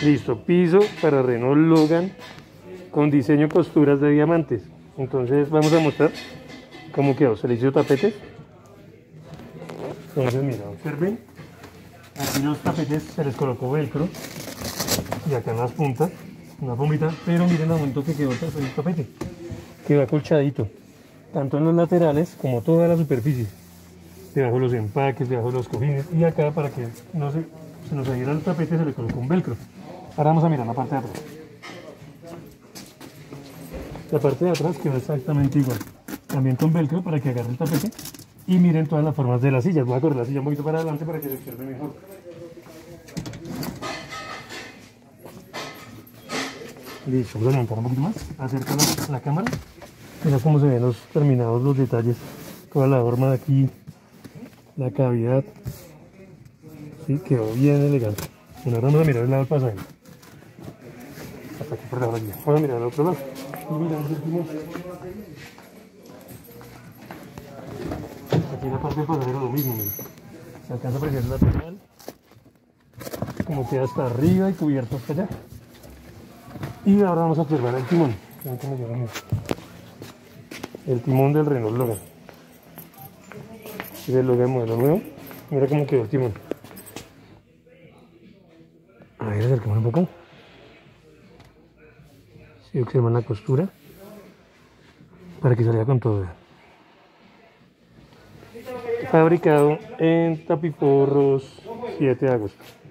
Listo, piso para Renault Logan con diseño costuras de diamantes. Entonces vamos a mostrar cómo quedó. Se le hizo tapetes. Entonces mira, observen. Aquí los tapetes se les colocó velcro. Y acá en las puntas, una bombita. Pero miren el momento que quedó el tapete. Quedó acolchadito. Tanto en los laterales como toda la superficie. Debajo de los empaques, debajo de los cojines. Y acá para que no se nos saliera el tapete se le colocó un velcro. Ahora vamos a mirar la parte de atrás. La parte de atrás quedó exactamente igual. También con velcro para que agarre el tapete. Y miren todas las formas de las sillas. Voy a correr la silla un poquito para adelante para que se observe mejor. Listo, vamos a levantar un poquito más. Acerca la cámara. Mira cómo se ven los terminados, los detalles. Toda la forma de aquí. La cavidad. Sí, quedó bien elegante. Bueno, ahora vamos a mirar el lado del pasajero. Hasta aquí por la orilla. Vamos a mirar al otro lado. Aquí en la parte del pasajero lo mismo, miren. Se alcanza a apreciar el lateral. Como queda hasta arriba y cubierto hasta allá. Y ahora vamos a observar el timón. El timón del Renault Logan. Y del Logan modelo nuevo. Mira cómo quedó el timón. A ver, acercamos un poco. Si observan la costura. Para que salga con todo. Fabricado en Tapiforros 7 de agosto.